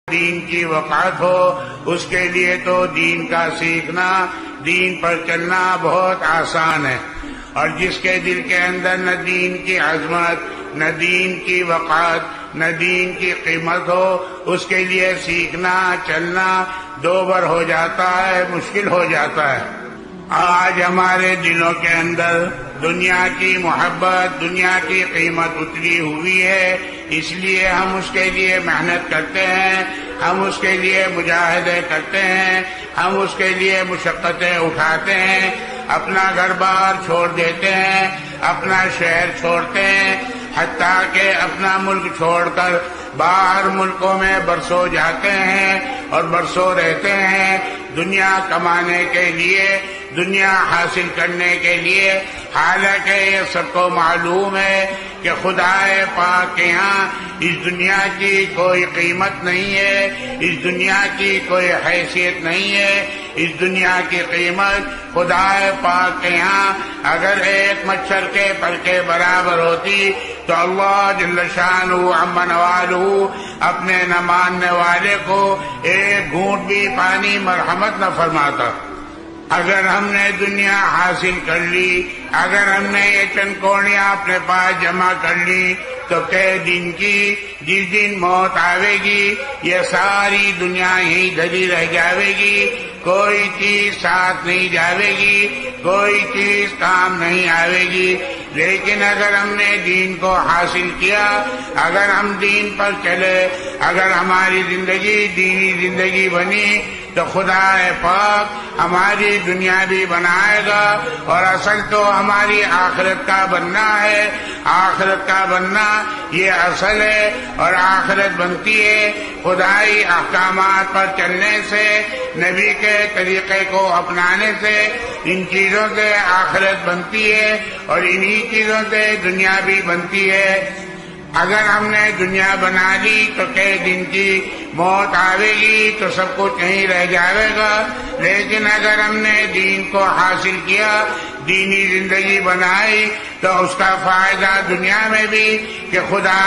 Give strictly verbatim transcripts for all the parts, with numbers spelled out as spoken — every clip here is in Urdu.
دین کی وقعت ہو، اس کے لیے تو دین کا سیکھنا، دین پر چلنا بہت آسان ہے، اور جس کے دل کے اندر نہ دین کی عظمت، نہ دین کی وقعت، نہ دین کی قیمت ہو، اس کے لیے سیکھنا چلنا دو بر ہو جاتا ہے، مشکل ہو جاتا ہے۔ آج ہمارے دلوں کے اندر دنیا کی محبت، دنیا کی قیمت اتری ہوئی ہے، اس لیے ہم اس کے لیے محنت کرتے ہیں، ہم اس کے لیے مجاہدے کرتے ہیں، ہم اس کے لیے مشقتیں اٹھاتے ہیں، اپنا گھر بار چھوڑ دیتے ہیں، اپنا شہر چھوڑتے ہیں، حتیٰ کہ اپنا ملک چھوڑ کر باہر ملکوں میں برسوں جاتے ہیں اور برسوں رہتے ہیں دنیا کمانے کے لیے، دنیا حاصل کرنے کے لیے، حالانکہ یہ سب کو معلوم ہے کہ خدا پاک کے یہاں اس دنیا کی کوئی قیمت نہیں ہے، اس دنیا کی کوئی حیثیت نہیں ہے، اس دنیا کی قیمت خدا پاک کے یہاں اگر ایک مچھر کے پر کے برابر ہوتی تو اللہ جل شانہ عم نوالہ اپنے نہ ماننے والے کو ایک گھونٹ بھی پانی مرحمت نہ فرماتا۔ اگر ہم نے دنیا حاصل کر لی، اگر ہم نے یہ چند کوڑیاں اپنے پاس جمع کر لی تو کئی دن کی جس دن موت آئے گی یہ ساری دنیا ہی دھری رہ جاوے گی، کوئی چیز ساتھ نہیں جاوے گی، کوئی چیز کام نہیں آئے گی۔ لیکن اگر ہم نے دین کو حاصل کیا، اگر ہم دین پر چلے، اگر ہماری زندگی دینی زندگی بنی تو خدا پاک ہماری دنیا بھی بنائے گا، اور اصل تو ہماری آخرت کا بننا ہے، آخرت کا بننا یہ اصل ہے، اور آخرت بنتی ہے خدائی احکامات پر چلنے سے، نبی کے طریقے کو اپنانے سے، ان چیزوں سے آخرت بنتی ہے اور انہی چیزوں سے دنیا بھی بنتی ہے۔ اگر ہم نے دنیا بنا لی تو کئی دن کی موت آئے گی تو سب کچھ یہیں رہ جائے گا، لیکن اگر ہم نے دین کو حاصل کیا، دینی زندگی بنائی تو اس کا فائدہ دنیا میں بھی کہ خدا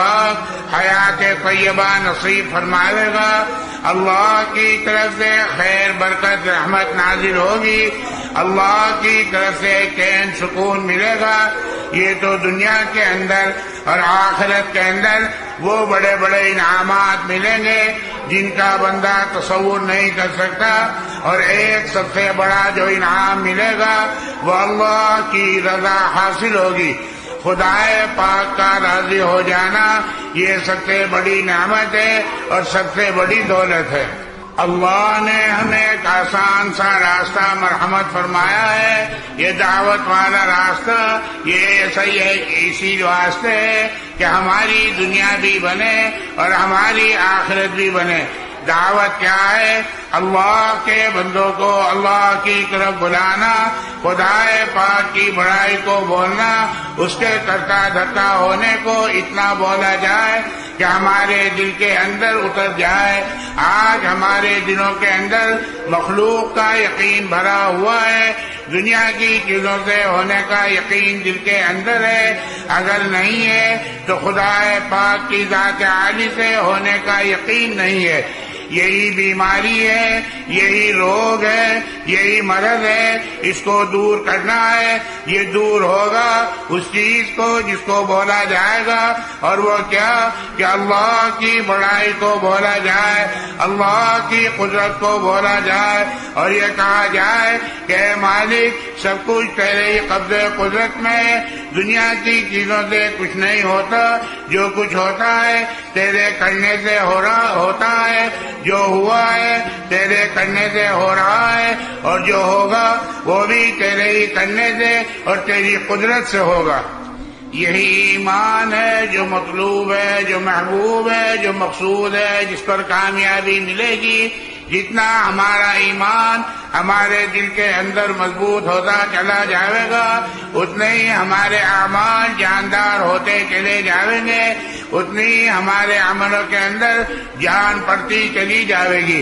پاک حیات طیبہ نصیب فرمائے گا، اللہ کی طرف سے خیر برکت رحمت نازل ہوگی، اللہ کی طرف سے چین سکون ملے گا۔ یہ تو دنیا کے اندر، اور آخرت کے اندر وہ بڑے بڑے انعامات ملیں گے جن کا بندہ تصور نہیں کر سکتا، اور ایک سب سے بڑا جو انعام ملے گا وہ اللہ کی رضا حاصل ہوگی، خدا پاک کا راضی ہو جانا یہ سب سے بڑی نعمت ہے اور سب سے بڑی دولت ہے۔ اللہ نے ہمیں ایک آسان سا راستہ مرحمت فرمایا ہے، یہ دعوت والا راستہ یہ ایسا ہی ہے کہ اسی واسطے ہے کہ ہماری دنیا بھی بنے اور ہماری آخرت بھی بنے۔ دعوت کیا ہے؟ اللہ کے بندوں کو اللہ کی طرف بلانا، خدا پاک کی بڑائی کو بولنا، اس کے کرتا دھرتا ہونے کو اتنا بولا جائے کہ ہمارے دل کے اندر اتر جائے۔ آج ہمارے دلوں کے اندر مخلوق کا یقین بھرا ہوا ہے، دنیا کی چیزوں سے ہونے کا یقین دل کے اندر ہے، اگر نہیں ہے تو خدا پاک کی ذات عالی سے ہونے کا یقین نہیں ہے۔ یہی بیماری ہے، یہی روگ ہے، یہی مرض ہے، اس کو دور کرنا ہے۔ یہ دور ہوگا اس چیز کو جس کو بولا جائے گا، اور وہ کیا کہ اللہ کی بڑائی کو بولا جائے، اللہ کی قدرت کو بولا جائے، اور یہ کہا جائے کہ اے مالک سب کچھ تیرے ہی قبضے قدرت میں، دنیا کی چیزوں سے کچھ نہیں ہوتا، جو کچھ ہوتا ہے تیرے کرنے سے ہو رہا ہوتا ہے، جو ہوا ہے تیرے کرنے سے ہو رہا ہے، اور جو ہوگا وہ بھی تیرے ہی کرنے سے اور تیری قدرت سے ہوگا۔ یہی ایمان ہے جو مطلوب ہے، جو محبوب ہے، جو مقصود ہے، جس پر کامیابی ملے گی۔ جتنا ہمارا ایمان ہمارے دل کے اندر مضبوط ہوتا چلا جائے گا، اتنے ہی ہمارے اعمال جاندار ہوتے چلے جائیں گے، اتنی ہی ہمارے عملوں کے اندر جان پڑتی چلی جائے گی۔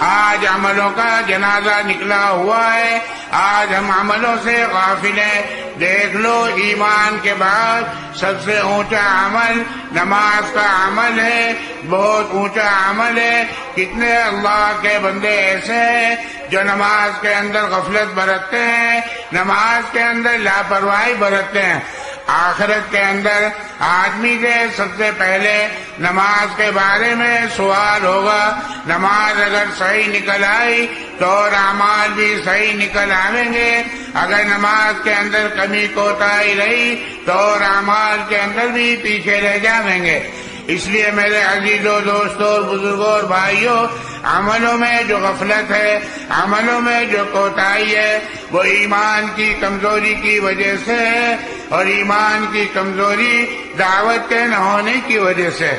آج عملوں کا جنازہ نکلا ہوا ہے، آج ہم عملوں سے غافل ہیں۔ دیکھ لو، ایمان کے بعد سب سے اونچا عمل نماز کا عمل ہے، بہت اونچا عمل ہے۔ کتنے اللہ کے بندے ایسے ہیں جو نماز کے اندر غفلت برتتے ہیں، نماز کے اندر لاپرواہی برتتے ہیں۔ آخرت کے اندر آدمی سے سب سے پہلے نماز کے بارے میں سوال ہوگا۔ نماز اگر صحیح نکل آئی تو اور اعمال بھی صحیح نکل آئیں گے، اگر نماز کے اندر کمی کوتاہی رہی تو اور اعمال کے اندر بھی پیچھے رہ جائیں گے۔ اس لیے میرے عزیزوں، دوستوں اور بزرگوں اور بھائیوں، عملوں میں جو غفلت ہے، عملوں میں جو کوتاہی ہے، وہ ایمان کی کمزوری کی وجہ سے ہے، اور ایمان کی کمزوری دعوت کے نہ ہونے کی وجہ سے۔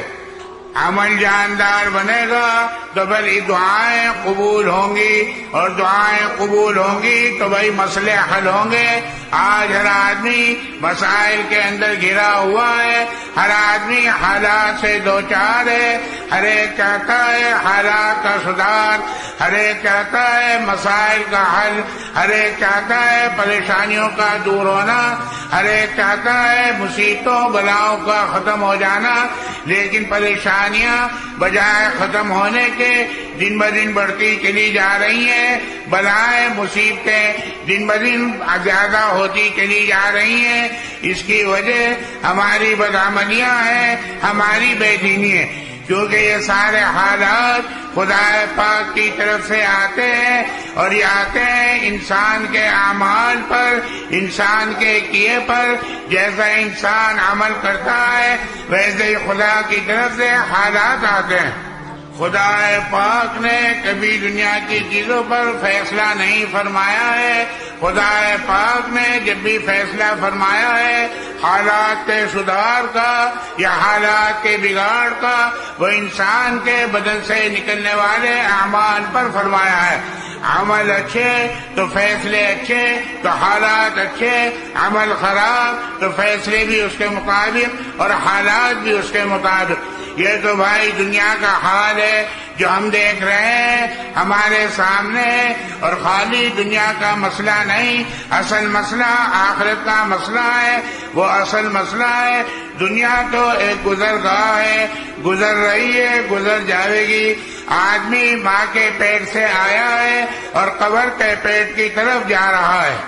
عمل جاندار بنے گا تو بھائی دعائیں قبول ہوں گی، اور دعائیں قبول ہوں گی تو بھائی مسئلے حل ہوں گے۔ آج ہر آدمی مسائل کے اندر گھرا ہوا ہے، ہر آدمی حالات سے دوچار ہے، ہر ایک چاہتا ہے حالات کا سدھار، ہر ایک چاہتا ہے مسائل کا حل، ہر ایک چاہتا ہے پریشانیوں کا دور ہونا، ہر ایک چاہتا ہے مصیبتوں بلاؤں کا ختم ہو جانا، لیکن پریشانیاں بجائے ختم ہونے کے دن بدن بڑھتی چلی جا رہی ہیں، بلائیں مصیبتیں دن بدن زیادہ ہوتی چلی جا رہی ہیں۔ اس کی وجہ ہماری بدعملیاں ہیں، ہماری بے دینی ہے، کیونکہ یہ سارے حالات خدا پاک کی طرف سے آتے ہیں، اور یہ آتے ہیں انسان کے اعمال پر، انسان کے کیے پر۔ جیسا انسان عمل کرتا ہے ویسے ہی خدا کی طرف سے حالات آتے ہیں۔ خدا پاک نے کبھی دنیا کی چیزوں پر فیصلہ نہیں فرمایا ہے۔ خدا پاک نے جب بھی فیصلہ فرمایا ہے حالات کے سدھار کا یا حالات کے بگاڑ کا، وہ انسان کے بدن سے نکلنے والے اعمال پر فرمایا ہے۔ عمل اچھے تو فیصلے اچھے تو حالات اچھے، عمل خراب تو فیصلے بھی اس کے مطابق اور حالات بھی اس کے مطابق۔ یہ تو بھائی دنیا کا حال ہے جو ہم دیکھ رہے ہیں ہمارے سامنے، اور خالی دنیا کا مسئلہ نہیں، اصل مسئلہ آخرت کا مسئلہ ہے۔ وہ اصل مسئلہ ہے، دنیا تو ایک گزرگاہ ہے، گزر رہی ہے، گزر جائے گی۔ آدمی ماں کے پیٹ سے آیا ہے اور قبر کے پیٹ کی طرف جا رہا ہے۔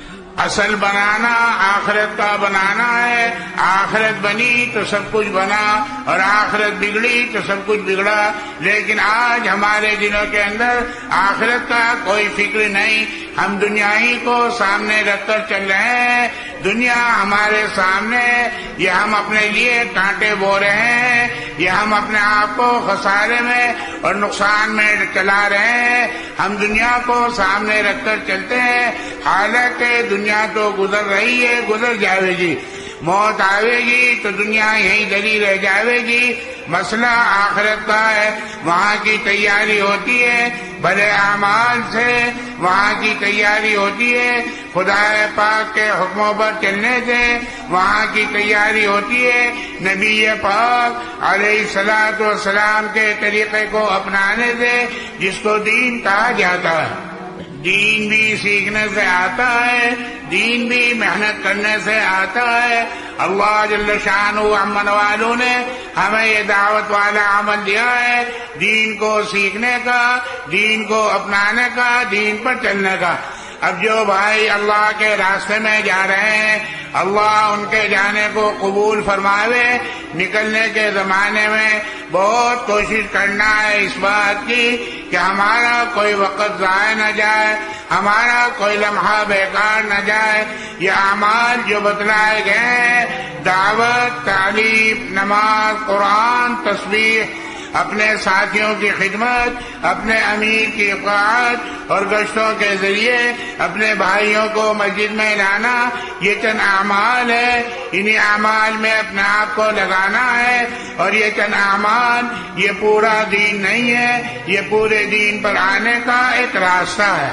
اصل بنانا آخرت کا بنانا ہے، آخرت بنی تو سب کچھ بنا، اور آخرت بگڑی تو سب کچھ بگڑا۔ لیکن آج ہمارے دلوں کے اندر آخرت کا کوئی فکر نہیں، ہم دنیا ہی کو سامنے رکھ کر چل رہے ہیں۔ دنیا ہمارے سامنے، یہ ہم اپنے لیے کانٹے بو رہے ہیں، یہ ہم اپنے آپ کو خسارے میں اور نقصان میں چلا رہے ہیں۔ ہم دنیا کو سامنے رکھ کر چلتے ہیں، حالانکہ دنیا تو گزر رہی ہے، گزر جائے گی۔ موت آئے گی تو دنیا یہیں ڈلی رہ جائے گی۔ مسئلہ آخرت کا ہے، وہاں کی تیاری ہوتی ہے بھلے اعمال سے، وہاں کی تیاری ہوتی ہے خدا پاک کے حکموں پر چلنے سے، وہاں کی تیاری ہوتی ہے نبی پاک علیہ الصلوۃ والسلام کے طریقے کو اپنانے سے، جس کو دین کہا جاتا ہے۔ دین بھی سیکھنے سے آتا ہے، دین بھی محنت کرنے سے آتا ہے۔ اللہ جل شانہ امن والوں نے ہمیں یہ دعوت والا عمل دیا ہے، دین کو سیکھنے کا، دین کو اپنانے کا، دین پر چلنے کا۔ اب جو بھائی اللہ کے راستے میں جا رہے ہیں، اللہ ان کے جانے کو قبول فرماوے۔ نکلنے کے زمانے میں بہت کوشش کرنا ہے اس بات کی کہ ہمارا کوئی وقت ضائع نہ جائے، ہمارا کوئی لمحہ بیکار نہ جائے۔ یہ اعمال جو بتلائے گئے ہیں، دعوت، تعلیم، نماز، قرآن، تسبیح، اپنے ساتھیوں کی خدمت، اپنے امیر کی اطاعت اور گشتوں کے ذریعے اپنے بھائیوں کو مسجد میں لانا، یہ چند اعمال ہے۔ انہی اعمال میں اپنے آپ کو لگانا ہے، اور یہ چند اعمال یہ پورا دین نہیں ہے، یہ پورے دین پر آنے کا ایک راستہ ہے۔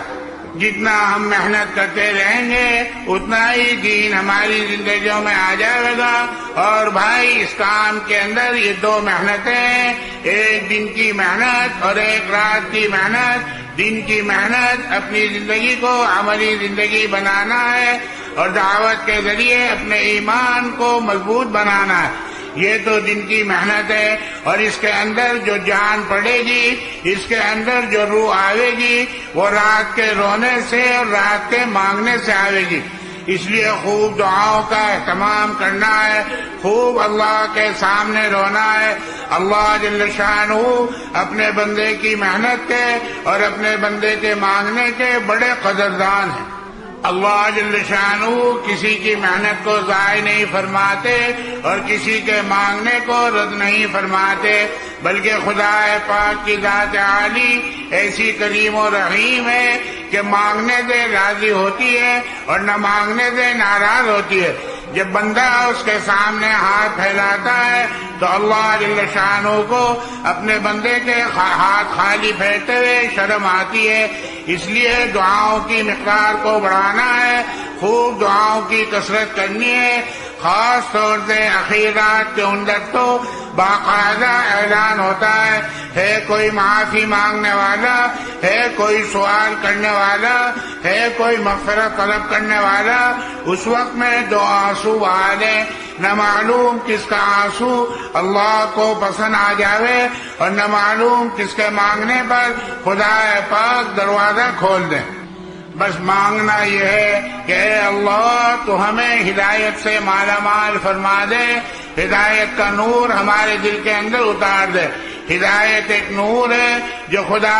جتنا ہم محنت کرتے رہیں گے اتنا ہی دین ہماری زندگیوں میں آ جائے گا۔ اور بھائی اس کام کے اندر یہ دو محنتیں ہیں، ایک دن کی محنت اور ایک رات کی محنت۔ دن کی محنت اپنی زندگی کو عملی زندگی بنانا ہے اور دعوت کے ذریعے اپنے ایمان کو مضبوط بنانا ہے، یہ تو دن کی محنت ہے۔ اور اس کے اندر جو جان پڑے گی، اس کے اندر جو روح آئے گی، وہ رات کے رونے سے اور رات کے مانگنے سے آئے گی۔ اس لیے خوب دعاؤں کا اہتمام کرنا ہے، خوب اللہ کے سامنے رونا ہے۔ اللہ جل شانہ اپنے بندے کی محنت کے اور اپنے بندے کے مانگنے کے بڑے قدردان ہیں۔ اللہ جل شانہ کسی کی محنت کو ضائع نہیں فرماتے اور کسی کے مانگنے کو رد نہیں فرماتے، بلکہ خدا پاک کی ذات عالی ایسی کریم و رحیم ہے کہ مانگنے سے راضی ہوتی ہے اور نہ مانگنے سے ناراض ہوتی ہے۔ جب بندہ اس کے سامنے ہاتھ پھیلاتا ہے تو اللہ جل شانہ کو اپنے بندے کے ہاتھ خالی پھیرتے ہوئے شرم آتی ہے۔ اس لیے دعاؤں کی مقدار کو بڑھانا ہے، خوب دعاؤں کی کثرت کرنی ہے۔ خاص طور سے اخیرات کے اندر تو باقاعدہ اعلان ہوتا ہے ہے کوئی معافی مانگنے والا، ہے کوئی سوال کرنے والا، ہے کوئی مغفرت طلب کرنے والا، اس وقت میں دو آنسو بہا لیں۔ نہ معلوم کس کا آنسو اللہ کو پسند آ جاوے اور نہ معلوم کس کے مانگنے پر خدا پاک دروازہ کھول دے۔ بس مانگنا یہ ہے کہ اے اللہ تو ہمیں ہدایت سے مالا مال فرما دے، ہدایت کا نور ہمارے دل کے اندر اتار دے۔ ہدایت ایک نور ہے جو خدا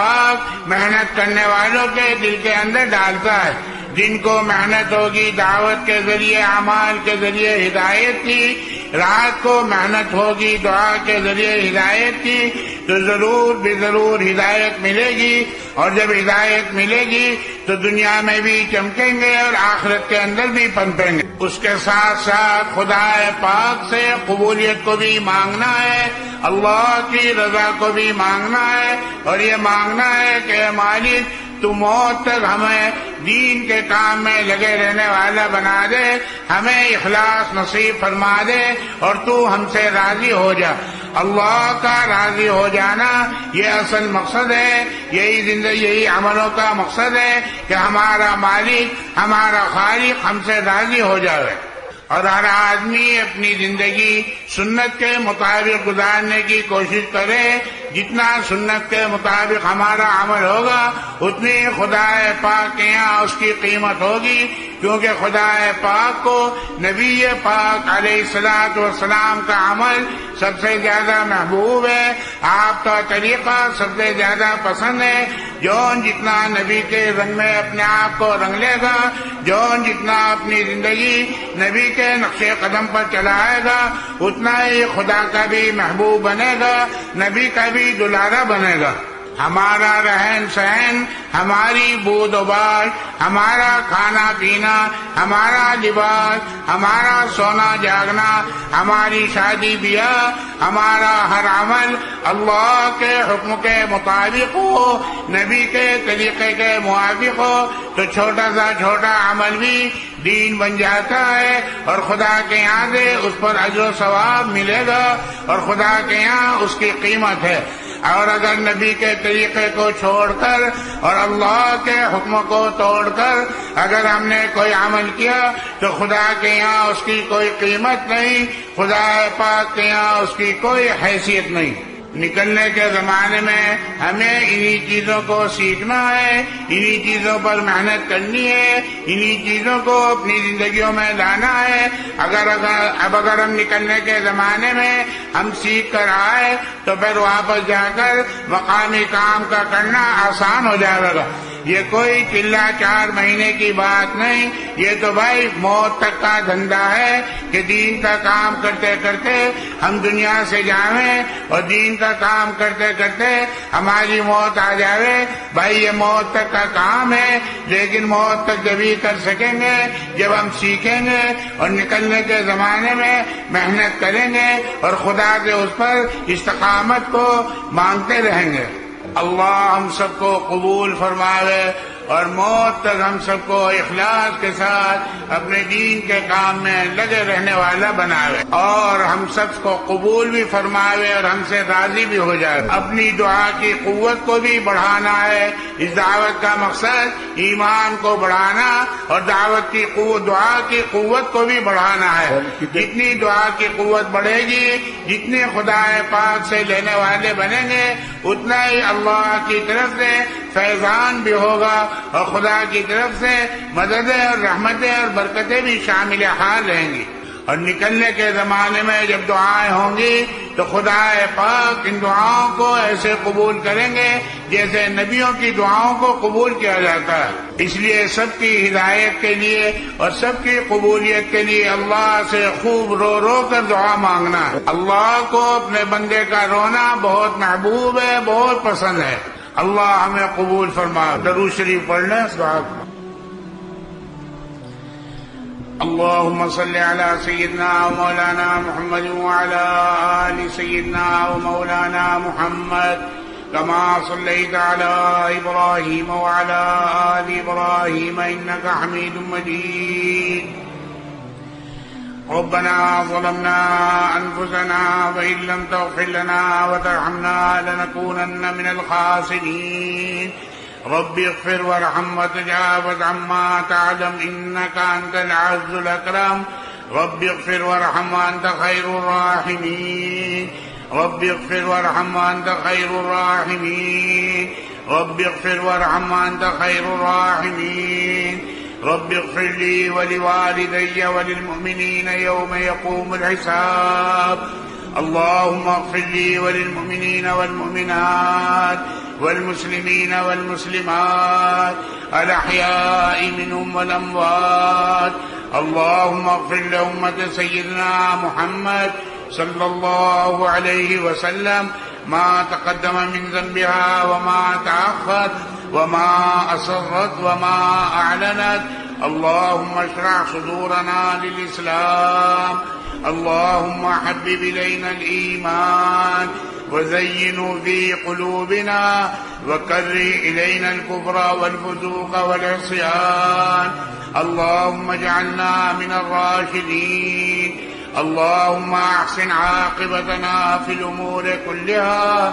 پاک محنت کرنے والوں کے دل کے اندر ڈالتا ہے۔ جن کو محنت ہوگی دعوت کے ذریعے اعمال کے ذریعے ہدایت کی، رات کو محنت ہوگی دعا کے ذریعے ہدایت کی، تو ضرور بھی ضرور ہدایت ملے گی۔ اور جب ہدایت ملے گی تو دنیا میں بھی چمکیں گے اور آخرت کے اندر بھی پنپیں گے۔ اس کے ساتھ ساتھ خدا پاک سے قبولیت کو بھی مانگنا ہے، اللہ کی رضا کو بھی مانگنا ہے، اور یہ مانگنا ہے کہ اے مالک تو موت تک ہمیں دین کے کام میں لگے رہنے والا بنا دے، ہمیں اخلاص نصیب فرما دے اور تو ہم سے راضی ہو جا۔ اللہ کا راضی ہو جانا یہ اصل مقصد ہے، یہی زندگی یہی عملوں کا مقصد ہے کہ ہمارا مالک ہمارا خالق ہم سے راضی ہو جائے۔ اور ہر آدمی اپنی زندگی سنت کے مطابق گزارنے کی کوشش کرے۔ جتنا سنت کے مطابق ہمارا عمل ہوگا اتنی خدا پاک کے یہاں اس کی قیمت ہوگی، کیونکہ خدا پاک کو نبی پاک علیہ الصلوۃ والسلام کا عمل سب سے زیادہ محبوب ہے، آپ کا طریقہ سب سے زیادہ پسند ہے۔ جون جتنا نبی کے رنگ میں اپنے آپ کو رنگ لے گا، جون جتنا اپنی زندگی نبی کے نقش قدم پر چلائے گا، اتنا ہی خدا کا بھی محبوب بنے گا، نبی کا بھی دلارا بنے گا۔ ہمارا رہن سہن، ہماری بود و باش، ہمارا کھانا پینا، ہمارا لباس، ہمارا سونا جاگنا، ہماری شادی بیاہ، ہمارا ہر عمل اللہ کے حکم کے مطابق ہو، نبی کے طریقے کے موافق ہو تو چھوٹا سا چھوٹا عمل بھی دین بن جاتا ہے اور خدا کے یہاں سے اس پر اجر و ثواب ملے گا اور خدا کے یہاں اس کی قیمت ہے۔ اور اگر نبی کے طریقے کو چھوڑ کر اور اللہ کے حکم کو توڑ کر اگر ہم نے کوئی عمل کیا تو خدا کے یہاں اس کی کوئی قیمت نہیں، خدا پاک کے یہاں اس کی کوئی حیثیت نہیں۔ نکلنے کے زمانے میں ہمیں انہی چیزوں کو سیکھنا ہے، انہی چیزوں پر محنت کرنی ہے، انہی چیزوں کو اپنی زندگیوں میں لانا ہے۔ اگر اگر اب اگر ہم نکلنے کے زمانے میں ہم سیکھ کر آئے تو پھر واپس جا کر مقامی کام کا کرنا آسان ہو جائے گا۔ یہ کوئی چلا چار مہینے کی بات نہیں، یہ تو بھائی موت تک کا دھندا ہے کہ دین کا کام کرتے کرتے ہم دنیا سے جاویں اور دین کا کام کرتے کرتے ہماری موت آ جاوے۔ بھائی یہ موت تک کا کام ہے، لیکن موت تک جبھی کر سکیں گے جب ہم سیکھیں گے اور نکلنے کے زمانے میں محنت کریں گے اور خدا سے اس پر استقامت کو مانگتے رہیں گے۔ اللہ ہم سب کو قبول فرماوے اور موت تک ہم سب کو اخلاص کے ساتھ اپنے دین کے کام میں لگے رہنے والا بناوے اور ہم سب کو قبول بھی فرماوے اور ہم سے راضی بھی ہو جائے. اپنی دعا کی قوت کو بھی بڑھانا ہے. اس دعوت کا مقصد ایمان کو بڑھانا اور دعوت کی قوت دعا کی قوت کو بھی بڑھانا ہے. جتنی دعا کی قوت بڑھے گی, جتنے خدا پاک سے لینے والے بنیں گے, اتنا ہی اللہ کی طرف سے فیضان بھی ہوگا اور خدا کی طرف سے مددیں اور رحمتیں اور برکتیں بھی شامل حال رہیں گی. اور نکلنے کے زمانے میں جب دعائیں ہوں گی تو خدا پاک ان دعاؤں کو ایسے قبول کریں گے جیسے نبیوں کی دعاؤں کو قبول کیا جاتا ہے. اس لیے سب کی ہدایت کے لیے اور سب کی قبولیت کے لیے اللہ سے خوب رو رو کر دعا مانگنا ہے. اللہ کو اپنے بندے کا رونا بہت محبوب ہے, بہت پسند ہے. اللہ ہمیں قبول فرما. درود شریف پڑھنا. اللهم صل على سيدنا ومولانا محمد وعلى آل سيدنا ومولانا محمد كما صليت على إبراهيم وعلى آل إبراهيم إنك حميد مجيد. ربنا ظلمنا أنفسنا وإن لم تغفر لنا وترحمنا لنكونن من الخاسرين. رب اغفر وارحم وتجاوز عما تعلم إنك أنت العز الأكرم. رب اغفر وارحم وأنت خير الراحمين. رب اغفر وارحم وأنت خير الراحمين. رب اغفر وارحم وأنت خير الراحمين. رب اغفر لي ولوالدي وللمؤمنين يوم يقوم الحساب. اللهم اغفر لي وللمؤمنين والمؤمنات والمسلمين والمسلمات الأحياء منهم والأموات. اللهم اغفر لأمة سيدنا محمد صلى الله عليه وسلم ما تقدم من ذنبها وما تأخر وما أسرت وما أعلنت. اللهم اشرح صدورنا للإسلام. اللهم حبب إلينا الإيمان وزينه في قلوبنا وكره إلينا الكفر والفسوق والعصيان. اللهم اجعلنا من الراشدين. اللهم أحسن عاقبتنا في الأمور كلها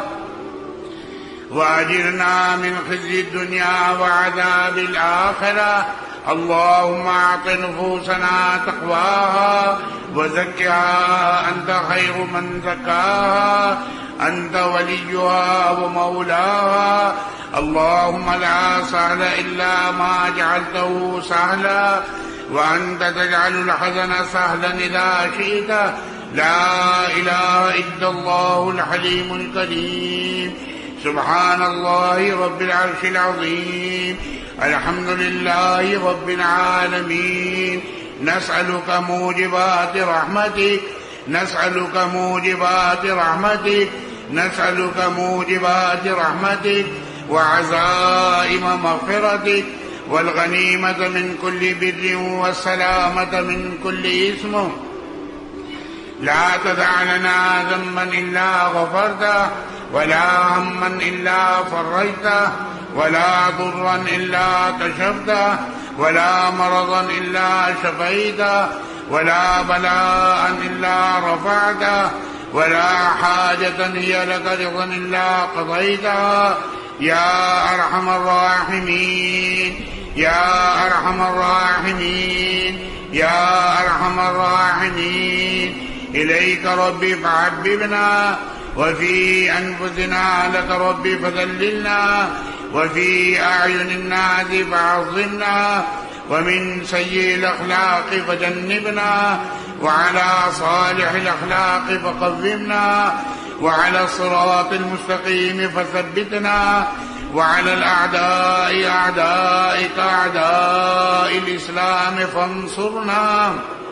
وأجرنا من خزي الدنيا وعذاب الآخرة. اللهم أعط نفوسنا تقواها وزكها أنت خير من زكاها أنت وليها ومولاها. اللهم لا سهل إلا ما جعلته سهلا وأنت تجعل الحزن سهلا إذا شئت. لا إله إلا الله الحليم الكريم. سبحان الله رب العرش العظيم. الحمد لله رب العالمين. نسألك موجبات رحمتك نسألك موجبات رحمتك نسألك موجبات رحمتك وعزائم مغفرتك والغنيمة من كل بر والسلامة من كل إثم. لا تدع لنا ذنبا إلا غفرته ولا هما إلا فرجته ولا ضرا إلا كشفته ولا مرضا إلا شفيته ولا بلاء إلا رفعته ولا حاجة هي لك رضا إلا قضيتها. يا أرحم الراحمين يا أرحم الراحمين يا أرحم الراحمين. إليك ربي فحببنا وفي أنفسنا لك ربي فذللنا وفي أعين الناس فعظمنا ومن سيء الأخلاق فجنبنا وعلى صالح الأخلاق فقومنا وعلى الصراط المستقيم فثبتنا وعلى الأعداء أعدائك أعداء الإسلام فانصرنا.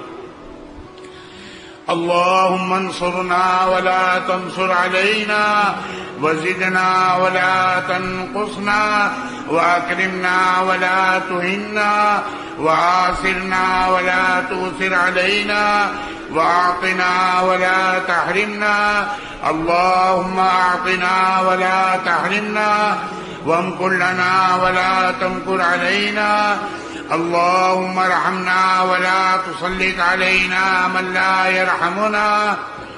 اللهم انصرنا ولا تنصر علينا وزدنا ولا تنقصنا وأكرمنا ولا تهنا وآثرنا ولا تؤثر علينا وأعطنا ولا تحرمنا. اللهم أعطنا ولا تحرمنا وامكر لنا ولا تمكر علينا. اللهم ارحمنا ولا تسلط علينا من لا يرحمنا.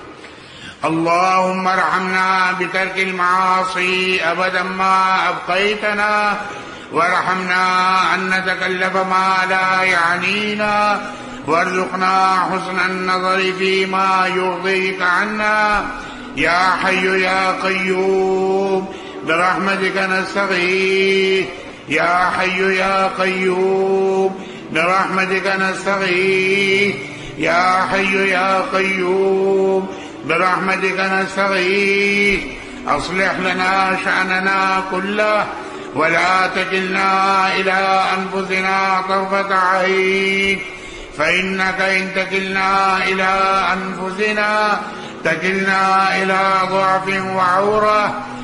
اللهم ارحمنا بترك المعاصي أبدا ما أبقيتنا، وارحمنا أن نتكلف ما لا يعنينا، وارزقنا حسن النظر فيما يرضيك عنا. يا حي يا قيوم برحمتك نستغيث. يا حي يا قيوم برحمتك نستغيث. يا حي يا قيوم برحمتك نستغيث. أصلح لنا شأننا كله ولا تكلنا إلى أنفسنا طرفة عين، فإنك إن تكلنا إلى أنفسنا تكلنا إلى ضعف وعورة،